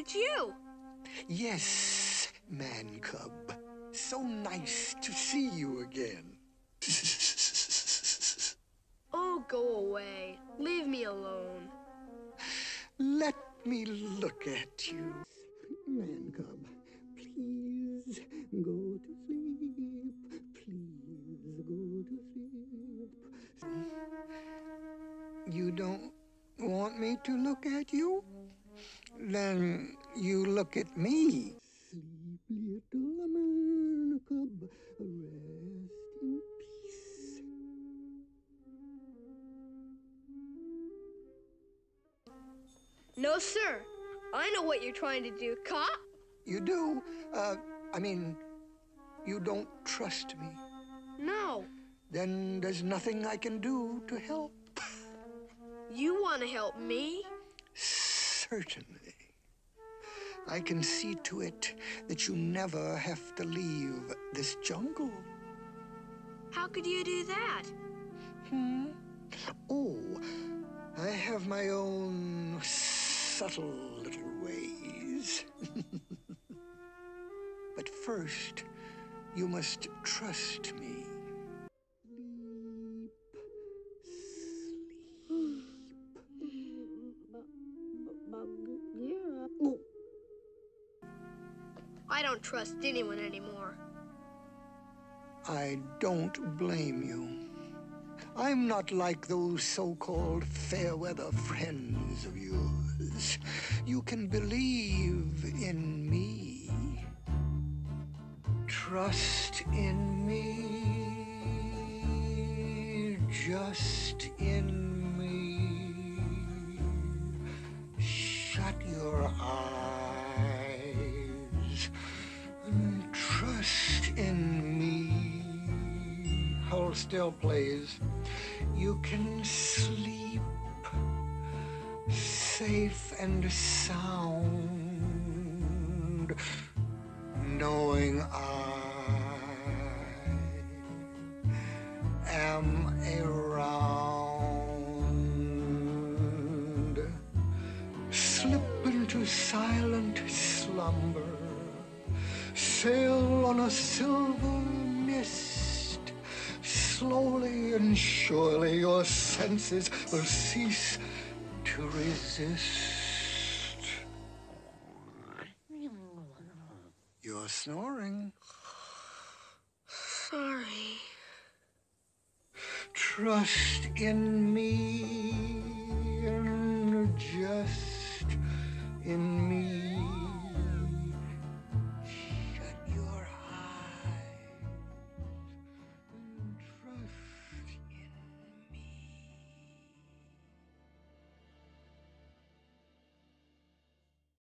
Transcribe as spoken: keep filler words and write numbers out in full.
It's you. Yes, man cub. So nice to see you again. Oh, go away. Leave me alone. Let me look at you. Man cub, please go to sleep. Please go to sleep. You don't want me to look at you? Then you look at me. Sleep, little man cub, rest in peace. No, sir. I know what you're trying to do, cop. You do? Uh, I mean, you don't trust me. No. Then there's nothing I can do to help. You want to help me? Certainly. I can see to it that you never have to leave this jungle. How could you do that? Hmm? Oh, I have my own subtle little ways. But first, you must trust me. I don't trust anyone anymore. I don't blame you. I'm not like those so-called fair-weather friends of yours. You can believe in me. Trust in me. Just in me. Shut your eyes and trust in me. Hold still, please. You can sleep safe and sound, knowing I am around. Slip into silent slumber, sail on a silver mist. Slowly and surely your senses will cease to resist. You're snoring. Sorry. Trust in me and just in me.